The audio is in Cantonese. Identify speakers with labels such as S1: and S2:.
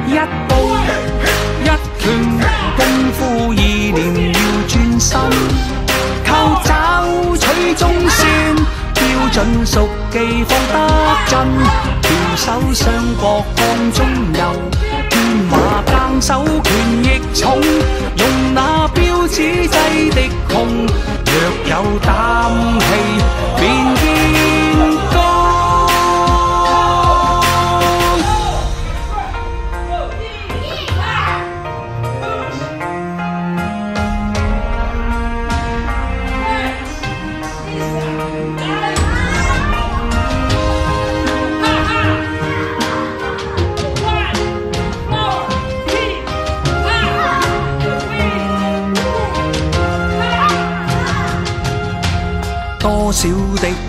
S1: 一步一拳，功夫意念要專心，靠找取中線，標準熟記放得真，拳手雙國幹中游，天馬更手權亦重，用那標指制敵窮，若有膽氣便見高。多少的